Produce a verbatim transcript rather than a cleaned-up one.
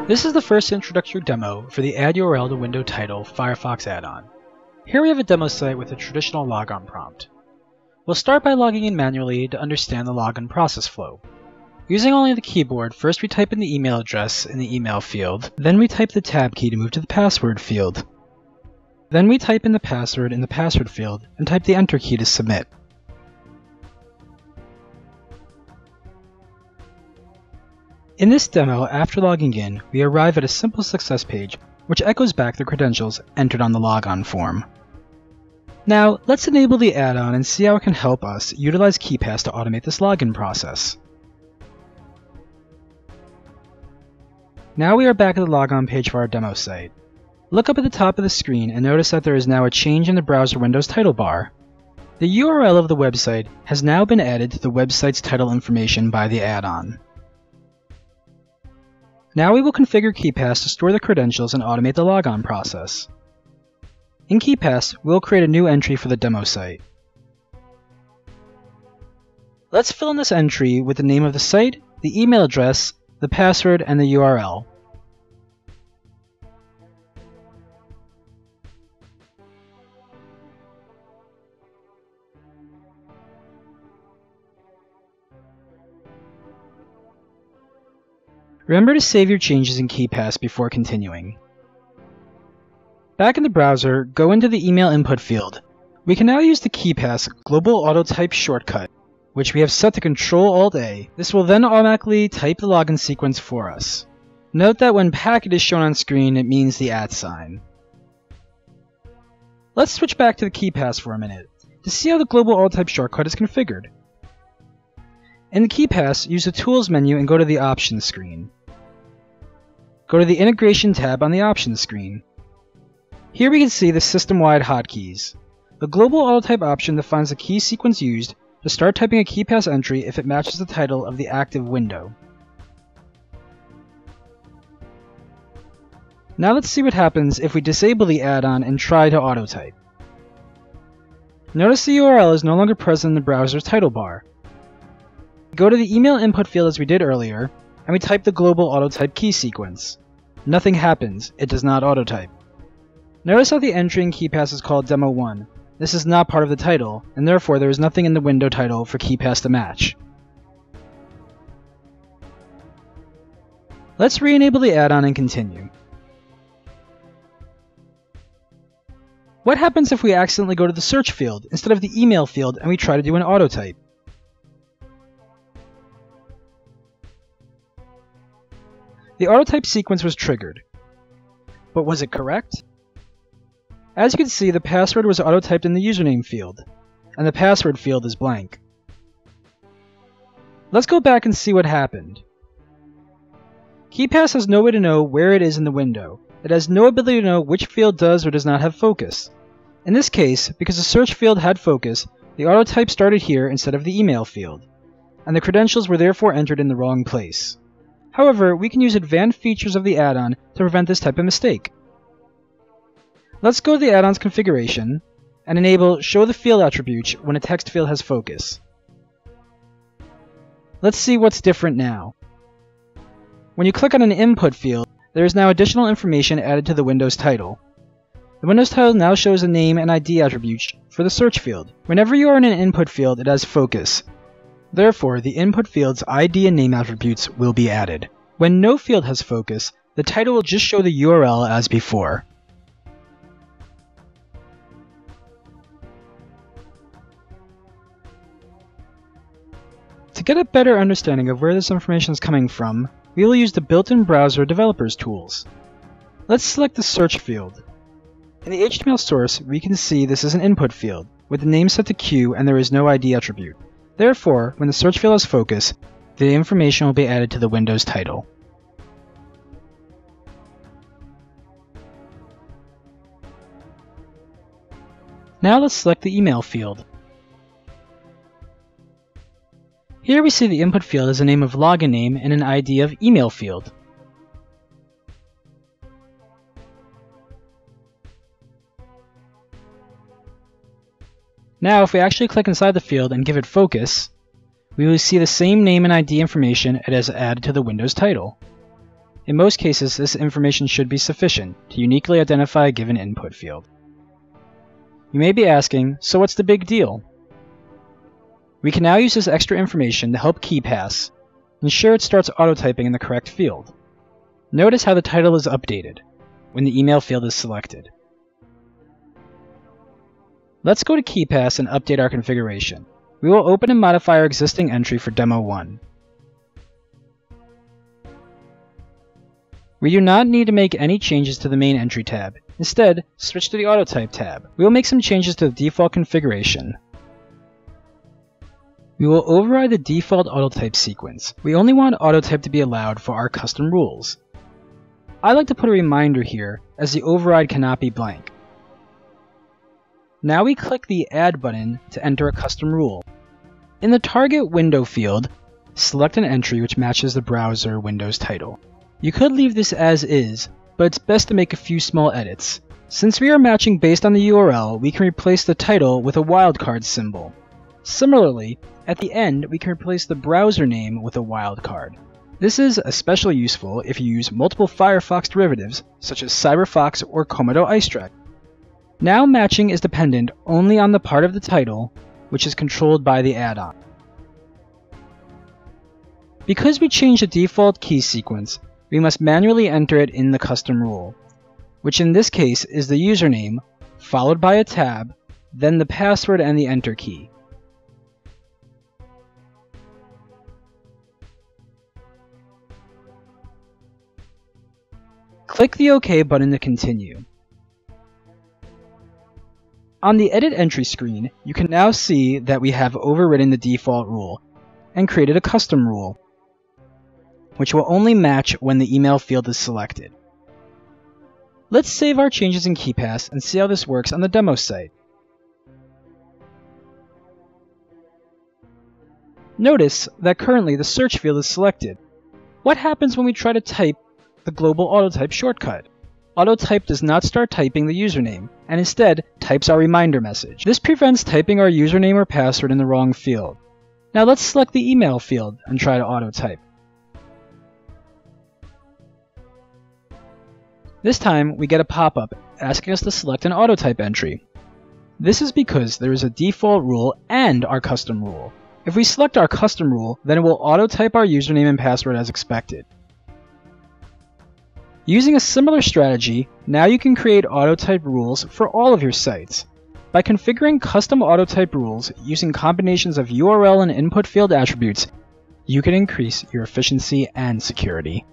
This is the first introductory demo for the Add U R L to Window Title Firefox add-on. Here we have a demo site with a traditional logon prompt. We'll start by logging in manually to understand the login process flow. Using only the keyboard, first we type in the email address in the email field, then we type the tab key to move to the password field. Then we type in the password in the password field and type the enter key to submit. In this demo, after logging in, we arrive at a simple success page, which echoes back the credentials entered on the logon form. Now, let's enable the add-on and see how it can help us utilize KeePass to automate this login process. Now we are back at the logon page for our demo site. Look up at the top of the screen and notice that there is now a change in the browser window's title bar. The U R L of the website has now been added to the website's title information by the add-on. Now we will configure KeePass to store the credentials and automate the logon process. In KeePass, we'll create a new entry for the demo site. Let's fill in this entry with the name of the site, the email address, the password, and the U R L. Remember to save your changes in KeePass before continuing. Back in the browser, go into the email input field. We can now use the KeePass global auto type shortcut, which we have set to control alt A. This will then automatically type the login sequence for us. Note that when packet is shown on screen, it means the at sign. Let's switch back to the KeePass for a minute to see how the global auto type shortcut is configured. In the KeePass, use the Tools menu and go to the Options screen. Go to the Integration tab on the Options screen. Here we can see the system-wide hotkeys. The global auto-type option defines the key sequence used to start typing a KeePass entry if it matches the title of the active window. Now let's see what happens if we disable the add-on and try to auto-type. Notice the U R L is no longer present in the browser's title bar. Go to the email input field as we did earlier, and we type the global auto-type key sequence. Nothing happens, it does not auto-type. Notice how the entry in KeePass is called Demo one. This is not part of the title, and therefore there is nothing in the window title for KeePass to match. Let's re-enable the add-on and continue. What happens if we accidentally go to the search field instead of the email field and we try to do an auto-type? The autotype sequence was triggered. But was it correct? As you can see, the password was autotyped in the username field, and the password field is blank. Let's go back and see what happened. KeePass has no way to know where it is in the window. It has no ability to know which field does or does not have focus. In this case, because the search field had focus, the autotype started here instead of the email field, and the credentials were therefore entered in the wrong place. However, we can use advanced features of the add-on to prevent this type of mistake. Let's go to the add-on's configuration and enable Show the Field attribute when a text field has focus. Let's see what's different now. When you click on an input field, there is now additional information added to the Windows title. The Windows title now shows a name and I D attribute for the search field. Whenever you are in an input field, it has focus. Therefore, the input field's I D and name attributes will be added. When no field has focus, the title will just show the U R L as before. To get a better understanding of where this information is coming from, we will use the built-in browser developers tools. Let's select the search field. In the H T M L source, we can see this is an input field, with the name set to Q and there is no I D attribute. Therefore, when the search field has focus, the information will be added to the Windows title. Now let's select the email field. Here we see the input field as a name of login name and an I D of email field. Now, if we actually click inside the field and give it focus, we will see the same name and I D information it has added to the Windows title. In most cases, this information should be sufficient to uniquely identify a given input field. You may be asking, so what's the big deal? We can now use this extra information to help KeePass ensure it starts autotyping in the correct field. Notice how the title is updated when the email field is selected. Let's go to KeePass and update our configuration. We will open and modify our existing entry for Demo one. We do not need to make any changes to the main entry tab. Instead, switch to the Autotype tab. We will make some changes to the default configuration. We will override the default autotype sequence. We only want autotype to be allowed for our custom rules. I like to put a reminder here, as the override cannot be blank. Now we click the Add button to enter a custom rule. In the target window field, select an entry which matches the browser window's title. You could leave this as is, but it's best to make a few small edits. Since we are matching based on the U R L, we can replace the title with a wildcard symbol. Similarly, at the end, we can replace the browser name with a wildcard. This is especially useful if you use multiple Firefox derivatives, such as CyberFox or Komodo iStrek. Now matching is dependent only on the part of the title, which is controlled by the add-on. Because we changed the default key sequence, we must manually enter it in the custom rule, which in this case is the username, followed by a tab, then the password and the enter key. Click the OK button to continue. On the Edit Entry screen, you can now see that we have overridden the default rule and created a custom rule, which will only match when the email field is selected. Let's save our changes in KeePass and see how this works on the demo site. Notice that currently the search field is selected. What happens when we try to type the global autotype shortcut? Autotype does not start typing the username, and instead types our reminder message. This prevents typing our username or password in the wrong field. Now let's select the email field and try to autotype. This time we get a pop-up asking us to select an autotype entry. This is because there is a default rule and our custom rule. If we select our custom rule, then it will autotype our username and password as expected. Using a similar strategy, now you can create autotype rules for all of your sites. By configuring custom autotype rules using combinations of U R L and input field attributes, you can increase your efficiency and security.